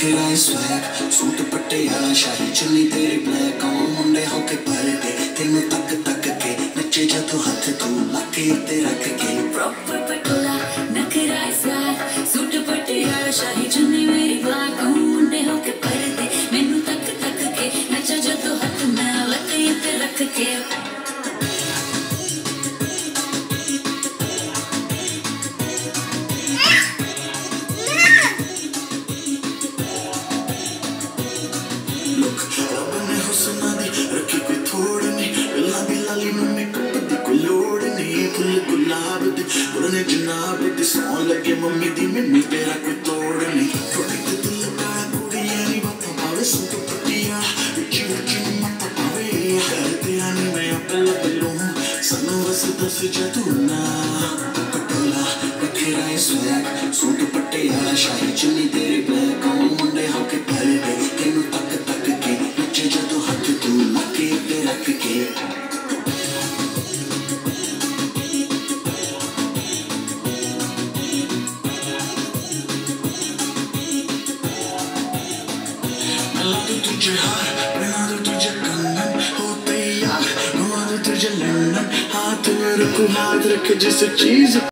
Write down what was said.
नखरा swag suit Patiala शाही चुन्नी तेरी ब्लैक आऊं मुंडे होके पलटे तेनू तक तक के नचे जदों हथ तू लाके ते रख के प्रॉपर पटोला नखरा स्वैग सूट पटियाला शाही चुन्नी मेरी ब्लैक आऊं मुंडे होके पलटे मेनू तक तक के नचे जदों हथ मैं लाके ते रख के सौन लगे मम्मी दी मैनू तेरा कोई तोड़ नहीं थोड़ी ते दिल काला कुड़ियां नी बात पावे सूट पटिया विच विच मत पावे करते आनी मैं अपल बलू सनू बस दस जदू ना पटोला नखरा स्वैग सूट पटियाला शाही चुन्नी तेरी ब्लैक आऊं मुंडे होके पलटे तेनू तक तक के नचे जदों हथ तू लाके ते रख के तुझे हार बना दो तुझे कंगन होते यार घुमा दो तुझे लंदन हाथ में रखो हाथ रखे जिस चीज